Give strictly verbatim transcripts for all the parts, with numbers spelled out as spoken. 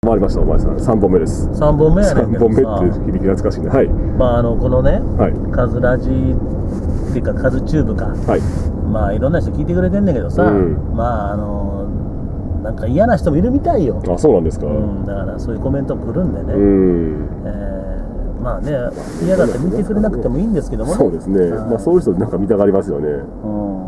回りました。お前さんさんぼんめです。 さんぼんめやねんけどさ、 さんぼんめって響き懐かしいね。はい。 まああのこのね、 はい、 カズラジっていうかカズチューブか、 はい、 まあいろんな人聞いてくれてんねんけどさ、うん、まああのなんか嫌な人もいるみたいよ。 あ、そうなんですか。 うん、だからそういうコメント来るんでね、 うん、 えー、まあね、嫌だって見てくれなくてもいいんですけどもね。 そうですね、まあそういう人なんか見たがりますよね。うん、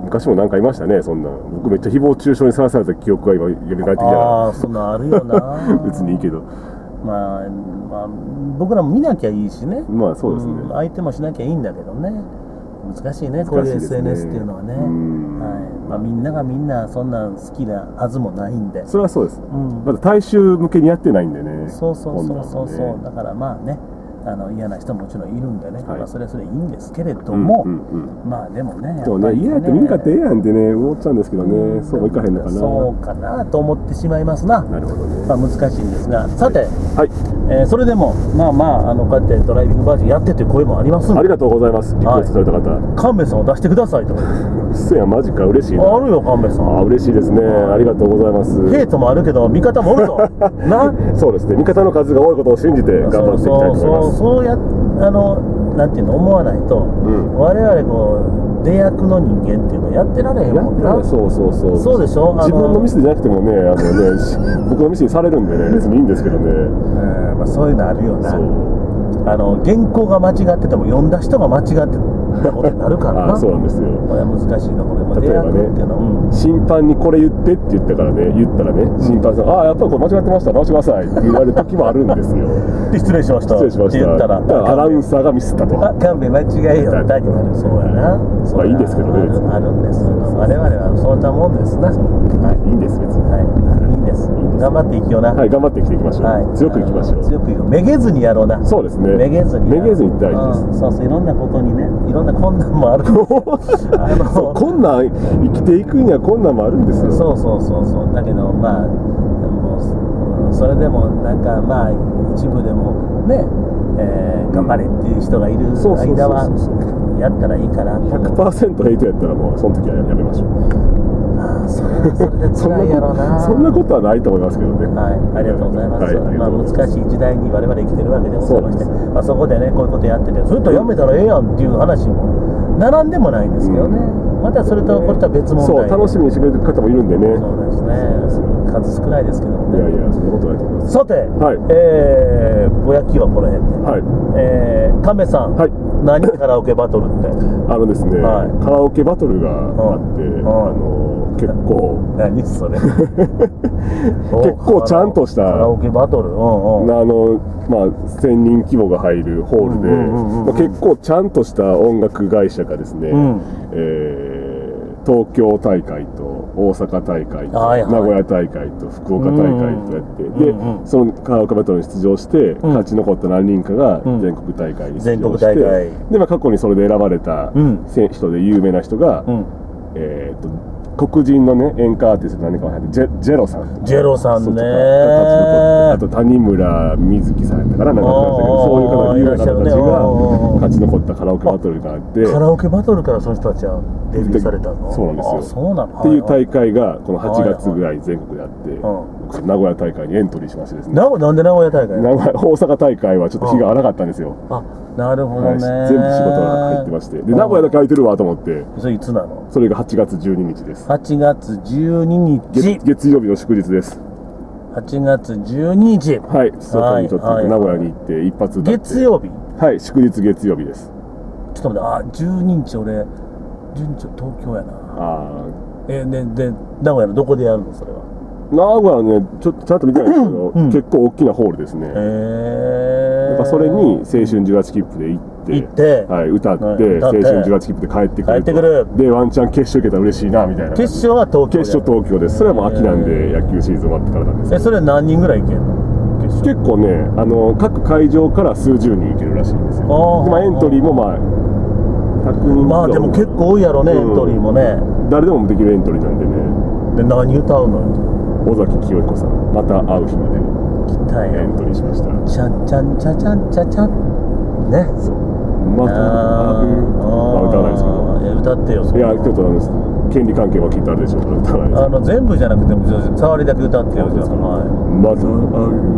昔もなんかいましたね、そんな。僕めっちゃ誹謗中傷にさらされた記憶が今蘇ってきたら。 ああ、そんなんあるよな。 別にいいけど、 まあ、まあ僕らも見なきゃいいしね。 まあそうですね、 うん、相手もしなきゃいいんだけどね。難しいね、こういう エスエヌエス っていうのはね。はい、まあ、みんながみんなそんな好きなはずもないんで。 それはそうです、うん、まだ大衆向けにやってないんでね。 そうそうそうそうそう、ね、だからまあね、あの嫌な人ももちろんいるんでね、はい、まあそれはそれいいんですけれども、うんうんうん、まあでもね、 そうね、嫌やって見んかってええやんってね思っちゃうんですけどね、うん、そうもいかへんのかな。 そうかなと思ってしまいますな。 なるほどね。 まあ難しいんですが、さて、 はい、 えー、それでもまあまああのこうやってドライビングバージョンやってという声もありますんで、 ありがとうございます。リクエストされた方、はい、 神戸さんを出してくださいとか。 うっせや、マジか、嬉しいな。 あるよ神戸さん。 あ、嬉しいですね。ありがとうございます。 ヘイトもあるけど味方もおるぞ。な。 そうですね。味方の数が多いことを信じて頑張っていきたいと思います。 そうそうそうやあのなんていうの思わないと、うん、我々こう出役の人間っていうのやってられへんもんな。そうそうそう。そうでしょ。 自分のミスじゃなくてもね、あのね僕のミスにされるんでね、別にいいんですけどね。 うん、まあそういうのあるよな。あの原稿が間違ってても読んだ人が間違ってたことになるからな。 あ、そうなんですよ。 これは難しいのこれも。例えばね、っていうの、うん、 審判にこれ言ってって言ったからね、言ったらね、審判さん、うん、ああやっぱりこれ間違ってました、直してくださいって言われる時もあるんですよ。 失礼しました。 失礼しました。 って言ったら、 アナウンサーがミスったと。 あ、勘弁間違いよ。だになる。そうやな。 まあいいんですけどね。 あるんです。我々はそんなもんですな。 はい、いいんです別に。 はい、いいんです。頑張っていきような。 はい、頑張って生きていきましょう。はい、強くいきましょう。 強くいく。めげずにやろうな。 そうですね。 めげずに。 めげずに大事です。 そうそう、いろんなことにね、いろんな困難もある。 あの困難、生きていくには困難もあるんですよ。 そうそうそうそう。だけどまあもうそれでもなんかまあ一部でもね、えー、頑張れっていう人がいる間はやったらいいかなと。 ひゃくパーセント ヘイトやったらもうその時はやめましょう。 ああ、それそれで辛いやろうな。 そんなことはないと思いますけどね。はい、 ありがとうございます。はい、まあ難しい時代に我々生きてるわけでございまして、まあそこでねこういうことやってて、それとやめたらええやんっていう話も並んでもないんですけどね。うん、またそれとこれとは別問題。そう、 楽しみにしてくれる方もいるんでね。 そうですね。数少ないですけどもね。 いやいや、そんなことないと思います。 さて、はい、えー、ぼやきはこの辺で。はい。えー、亀さん。はい。何カラオケバトルって。 あのですね、はい、カラオケバトルがあって、うん、あの結構。何それ。結構ちゃんとした。 カラオケバトル。うんうん、 あの、まあ、せんにん規模が入るホールで、結構ちゃんとした音楽会社がですね、うん、えー、東京大会と大阪大会と、はいはい、名古屋大会と福岡大会とやって、うんうん、で、うんうん、そのカラオケバトルに出場して、うん、勝ち残った何人かが全国大会に出場して、うん、で、まあ、過去にそれで選ばれた人で有名な人が、うん、えー、っと黒人のね演歌アーティスト何かが入ってジェ、ジェロさんジェロさんねあと谷村瑞希さんやったからなんかそういう方有名な方たちが勝ち残ったカラオケバトルがあってカラオケバトルからその人たちはデビューされたの。 そうなんですよ。 そうなのっていう大会がこのはちがつぐらいに全国であって、名古屋大会にエントリーしましてですね。 なんで名古屋大会？ 名古屋大阪大会はちょっと日が荒かったんですよ。 あ、なるほどね。 全部仕事が入ってまして、で名古屋だけ空いてるわと思って。 それいつなの？ それがはちがつじゅうににちです。 はちがつじゅうににち。 月曜日の祝日です。 はちがつじゅうににち。 はい。外にちょっと名古屋に行って一発歌って。 月曜日？ はい、祝日月曜日です。 ちょっと待って、あ、じゅうににち俺じゅうににち東京やな。ああ。えでで名古屋のどこでやるのそれは？ 名古屋ねちょっとちゃんと見てないんですけど、うん、結構大きなホールですね。へえ。それに青春じゅうはち切符で行って、行って、はい、歌って、はい、青春じゅうはち切符で帰ってくる。 帰ってくる。 でワンチャン決勝行けたら嬉しいなみたいな。 決勝は東京。 決勝東京です。それはもう秋なんで野球シーズン終わってからなんですけど。 えそれ何人ぐらい行けんの？ 結構ねあの各会場から数十人行けるらしいんですよ。まあエントリーもまあひゃくにん。 まあでも結構多いやろね、うん、エントリーもね。 誰でもできるエントリーなんでね。 で何歌うのよ？ 尾崎清彦さんまた会う日までエントリーしました。 チャンチャンチャチャンチャチャンね。そうまた会うまあ歌わないですけど。 いや歌ってよ。 いやちょっとあの権利関係は聞いてあるでしょうから歌わないです。 あの全部じゃなくても触りだけ歌ってよ。じゃあ、はい、 また会う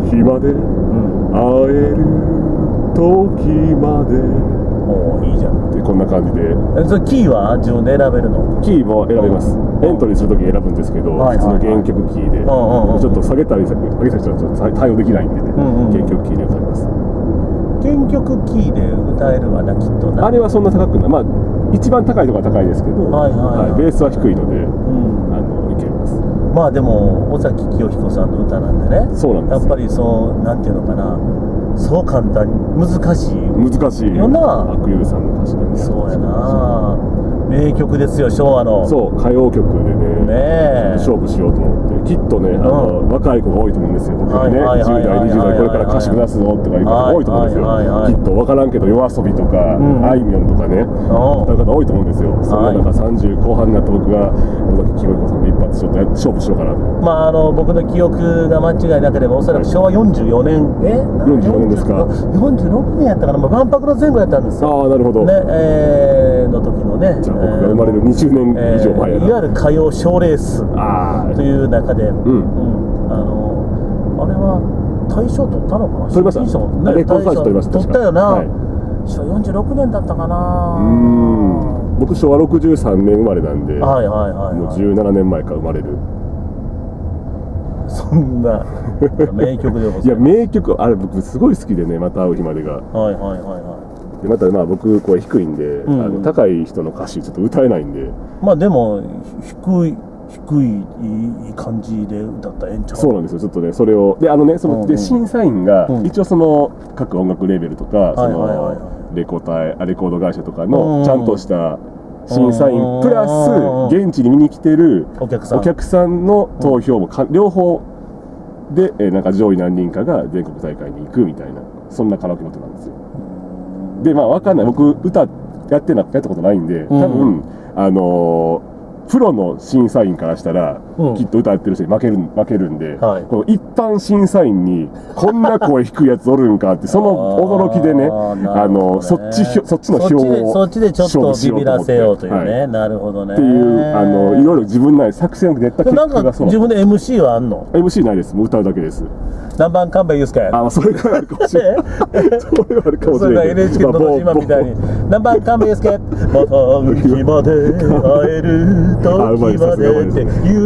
日まで、うん、会える時まで。 おお、いいじゃん。 でこんな感じで。 え、それキーは自分で選べるの？ キーも選べます。エントリーするときに選ぶんですけど、普通の原曲キーで、ちょっと下げたり下げたりしたらちょっと対応できないんでね、原曲キーで歌います。 原曲キーで歌えるわな、きっとな。 あれはそんな高くない、まあ一番高いところは高いですけど、はいはいはい、ベースは低いので、うん、あのいけます。 まあでも尾崎紀世彦さんの歌なんでね、 そうなんです。 やっぱりそうなんていうのかな、そう簡単に難しい難しいよな。阿久悠さんの歌詞なんです。 そうやな、名曲ですよ、昭和の。 そう、歌謡曲でね、ね勝負しようと思って、きっとね、うん、あの若い子が多いと思うんですよ、僕はね、じゅう代、にじゅう代、これから歌手目指すぞとかいう方多いと思うんですよ、きっと分からんけど、夜遊びとか、うん、あいみょんとかね、そういう方多いと思うんですよ、そんな中、さんじゅう後半になって僕が尾崎紀世彦さんで一発ちょっと勝負しようかなと。 まあ、あの僕の記憶が間違いなければ、おそらくしょうわよんじゅうよねん、えよんじゅうよねんですか、よんじゅうろくねんやったかな、まあ、万博の前後やったんですよ。 ああ、なるほど。 ね、えー、の時のね、 じゃあ僕が生まれるにじゅうねん以上前やな、 えー、いわゆる歌謡賞レースという中で、うんうん、あのあれは大賞取ったのかな。 取りました、ね、レコード大賞取りました。 取ったよな、はい、昭和よんじゅうろくねんだったかな。 うん、僕昭和ろくじゅうさんねん生まれなんで、 はいはいはい、はい、 もうじゅうななねんまえから生まれる。 そんな名曲でございます。 いや名曲、あれ僕すごい好きでね、また会う日までが。 はいはいはいはい。 でまたまあ僕声低いんで、うん、あの高い人の歌詞ちょっと歌えないんで。 まあでも低い低いいい感じで歌ったらええんちゃう。 そうなんですよ。ちょっとねそれをであのねその、うんうん、で審査員が、うん、一応その各音楽レーベルとか、そのレコードレコード会社とかのちゃんとした審査員プラス現地に見に来てるお客さん、お客さんの投票もか、うん、両方で、えー、なんか上位何人かが全国大会に行くみたいな、そんなカラオケの音なんですよ。でまあ分かんない、僕歌やってなやったことないんで、多分、うん、あのープロの審査員からしたら、うん、きっと歌ってる人に負ける負けるんで、はい、この一般審査員にこんな声低いやつおるんかってその驚きでね、ああのそっちそっちの票をそっちでちょっとビビらせようというね、はい、なるほどね。 っていうあのいろいろ自分なり作戦を練った結果がそう。 自分で エムシー はあんの？ エムシー ないです。もう歌うだけです。 何番神戸祐介。 あ、それがあるかもしれない。それはあるかもしれない。 エヌエイチケー の今みたいに何番神戸祐介。また日まで会える時までっていう。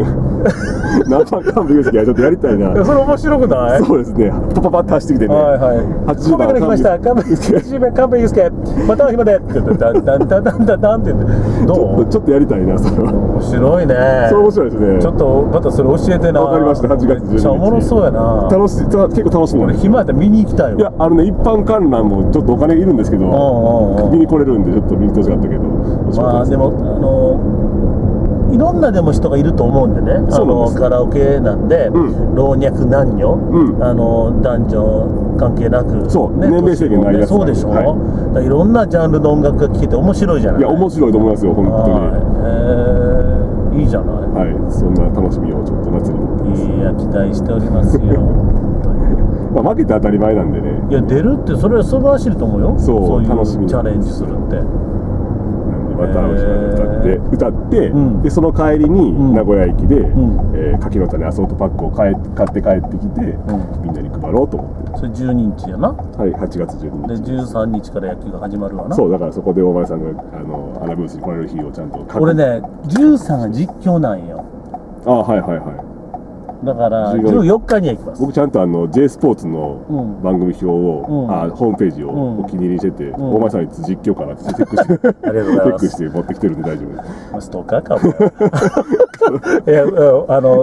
何番神戸祐介はちょっとやりたいな。 それ面白くない？ そうですね。パパパッと走ってきてね。はいはい。はちじゅうばんから来ました。神戸祐介。また日までって言ってダンダンダンダンダンダンって言って。どう？ちょっとやりたいなそれは。面白いね。それ面白いですね。ちょっとまたそれ教えてな。わかりました。はちがつじゅうににち。おもろそうやな。楽しい、結構楽しみ。俺暇やったら見に行きたいよ。いや、あのね、一般観覧もちょっとお金いるんですけど、見に来れるんでちょっと見に来てほしかったけど。まあでもあのいろんなでも人がいると思うんでね、あのカラオケなんで、うん、老若男女、うん、あの男女関係なく、そう、ね、年齢制限ないやつ、ね、そうでしょ、はい、いろんなジャンルの音楽が聴けて面白いじゃない。いや面白いと思いますよ本当に。えー、いいじゃない。はい、そんな楽しみをちょっと夏に持ってます。いや期待しておりますよ。まあ負けて当たり前なんでね。いや出るってそれは素晴らしいと思うよ。そう、そういう楽しみチャレンジするって。また歌って歌って、うん、でその帰りに名古屋駅で、うんえー、柿の種アソートパックを買買って帰ってきて、うん、みんなに配ろうと思って。それじゅうににちやな。はい、はちがつじゅうににちでじゅうさんにちから野球が始まるわな。そうだからそこで大前さんがあのアナブースに来られる日をちゃんと書く。俺ねじゅうさんが実況なんよ。ああはいはいはい。だからじゅうよっかには行きます。僕ちゃんとあの J スポーツの番組表を、うん、あホームページをお気に入りにしてて、うん、大前さんいつ実況かなってチェックしてありがとうございますチェックして持ってきてるんで大丈夫です。ストーカーかも。いやあの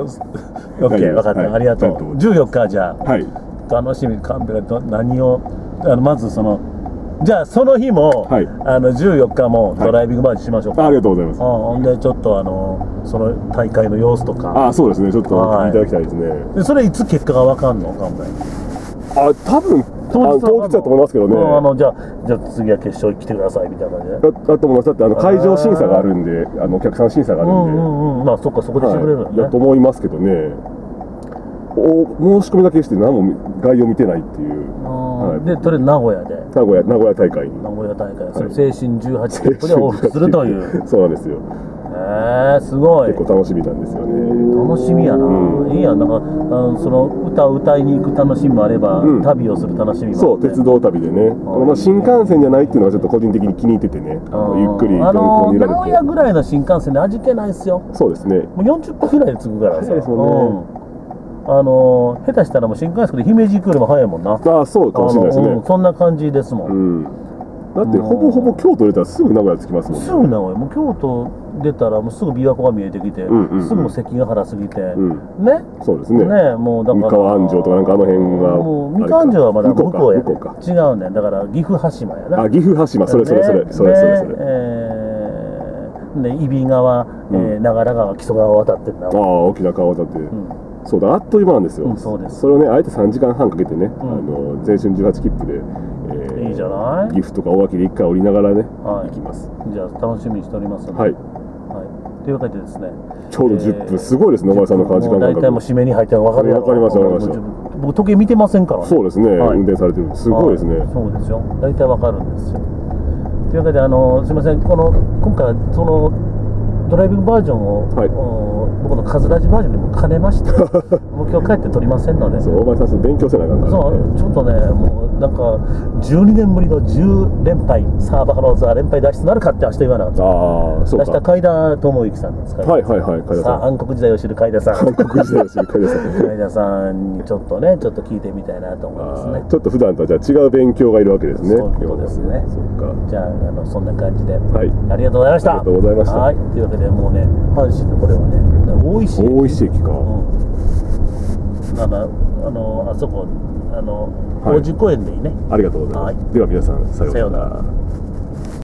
OK 分かった、はい、ありがとう。じゅうよっかじゃあ、はい、楽しみ。神戸が何をあのまずそのじゃあその日も、はい、あのじゅうよっかもドライビングバージしましょうか。はい、ありがとうございます。ほんでちょっとあのその大会の様子とか。あそうですね、ちょっと聞いていただきたいですね。でそれいつ結果が分かんの？神戸。あ多分当日当日だと思いますけどね。あのじゃあじゃあ次は決勝来てくださいみたいな感じで。だだと思います。だってあの会場審査があるんで、あのお客さん審査があるんで。うんうんうん。まあそっかそこでしてくれるのね。だと思いますけどね。お申し込みだけして何も概要見てないっていう。はい、でとりあえず名古屋で名古屋名古屋大会に名古屋大会、はい、それ青春じゅうはち切符で往復するというそうなんですよ。えへえ、すごい。 結構楽しみなんですよね。 楽しみやな、うん、いいやん。なんかあのその歌を歌いに行く楽しみもあれば、うん、旅をする楽しみもあって、そう鉄道旅でね、まあ、新幹線じゃないっていうのがちょっと個人的に気に入っててね、あのゆっくりあの名古屋ぐらいの新幹線で味気ないっすよ。 そうですね、 もうよんじゅっぷんぐらいで着くからさ。 そうですもんね、 うん、あの下手したらもう新幹線で姫路行くよりも早いもんな。 ああ、そうかもしれないですね、 うん、そんな感じですもん、うん、 だってほぼほぼ京都出たらすぐ名古屋着きますもんね。 すぐ名古屋、もう京都出たらもうすぐ琵琶湖が見えてきて、うんうんうん、すぐ関ヶ原過ぎて、うん、ね、 そうですね、 ね、もうだから三河安城とかなんかあの辺が、 もう三河安城はまだ向こうや、ね、違うね、だから岐阜羽島やな。 あ、岐阜羽島、それそれそれ、ね、それそれそれ、 えー、で揖斐川、うん、えー、長良川、木曽川を渡ってんだ。ああ、大きな川を渡って、うん、そうだ、あっという間なんですよ、うん、そうです。それをね、あえてさんじかんはんかけてね、うん、あの青春じゅうはち切符で、えー、 いいじゃない、 岐阜とか大垣で一回降りながらね、はい、行きます。 じゃあ楽しみにしておりますので、 はい、 というわけでですね、 ちょうどじゅっぷん、すごいですね、お前さんの時間感覚。 大体もう締めに入って分かるやろ。 分かりました、分かりました。 僕時計見てませんからね。 そうですね、はい、運転されてるんですごいですね、はい、 そうですよ、大体分かるんですよ。というわけで、あのすみません、この今回そのドライビングバージョンを、はい、僕のカズラジバージョンにも兼ねましてもう今日帰って撮りませんので、 そう、お前さん勉強せなあかんから、ね、 そうちょっとね、もうなんかじゅうにねんぶりのじゅう連敗、サーバーハローザー連敗脱出なるかって明日言わなかった。ああ、そうか。明日海田智之さんですから、 はいはいはい、海田さん、 さあ暗黒時代を知る海田さん、 暗黒時代を知る海田さん海田さんにちょっとね、ちょっと聞いてみたいなと思いますね。 ちょっと普段とはじゃあ違う勉強がいるわけですね。 そういうことですね。 そっか。 じゃあ、あのそんな感じで、はい、ありがとうございました。 ありがとうございました。 はい、というわけで、もうね、阪神のこれはね、大石駅、 大石駅か、うん、 あのあのあそこ、あの王子公園でいいね。 ありがとうございます。はい、では皆さん、さようなら。